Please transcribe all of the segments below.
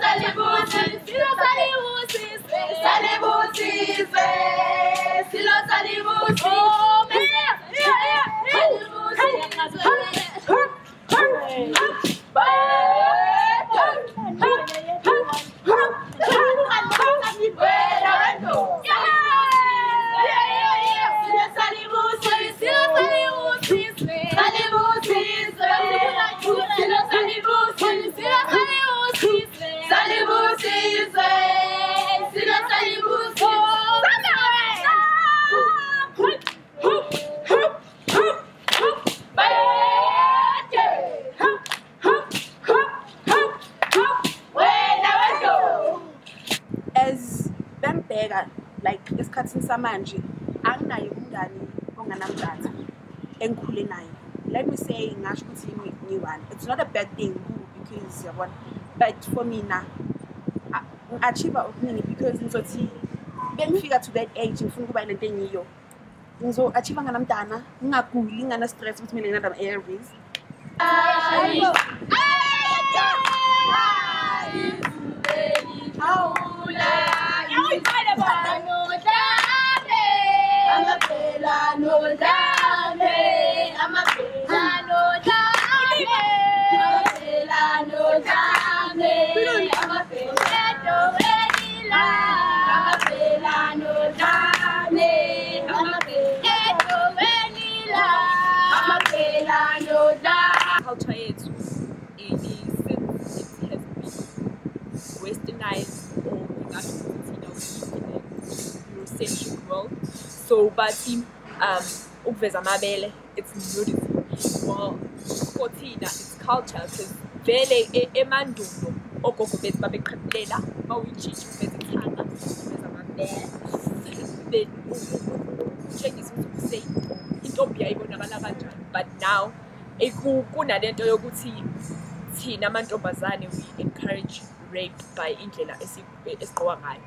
As bembheka like esikhathini samanje anginaye umngani onganamdata engikhule naye. Let me say ngasho ukuthi ngiwani. It's not a bad thing because yabona, but for me na achieve okuningi because ngizothi bengifika to that age ngifuna ukuba nento engiyo. Ngizo achieve nganamdana ngingaguli ngana stress ukuthi mina nginada ARVs. Culture yethu since it has been westernized or Eurocentric world, so but ukuveza amabele it's nudity. Well, for thina it's culture because vele emandulo ogogo bethu babeqhubela bawujiji uveza ikhanda uveza amabele then utshengisa ukuthi intombi yayibonakala kanjani. But now kunalento yokuthi thina amantombazane we encourage rape by indlela esigqoka ngayo.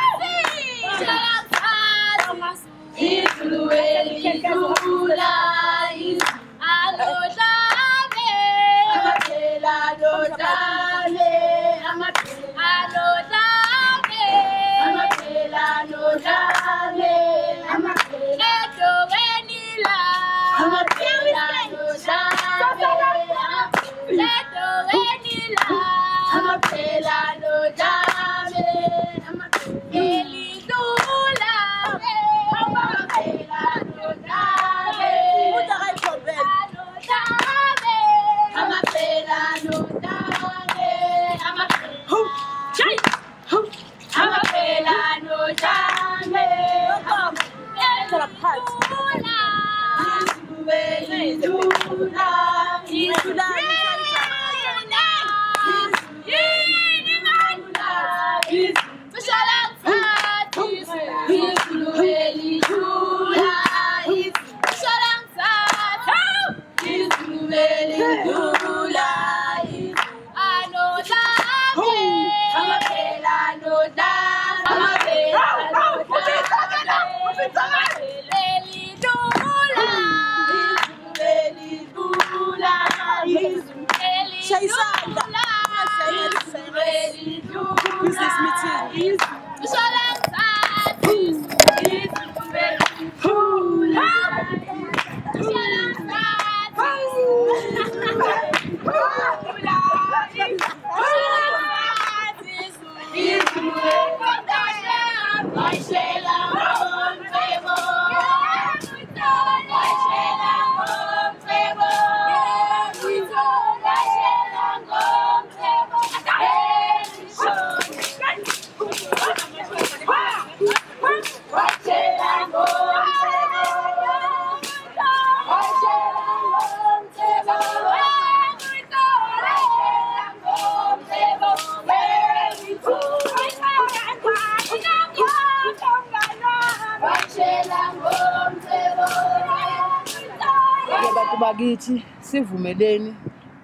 Bakithi sivumeleni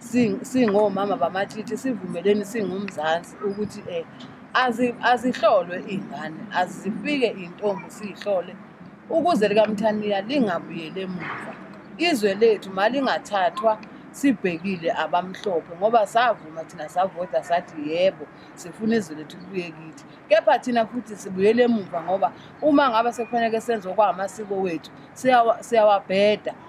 singomama bamathithi sivumeleni singumzansi ukuthi azihlolwe izingane azifike intombi sihlole ukuze likaMthaniya lingabuyele emuva izwe lethu malingathathwa sibhekile abamhlophe ngoba savuma thina savota sathi yebo sifuna izwe lethu libuye kithi. Kepha thina futhi sibuyele emuva ngoba uma ngabe sekufanele senze okwamasiko wethu siyawabheda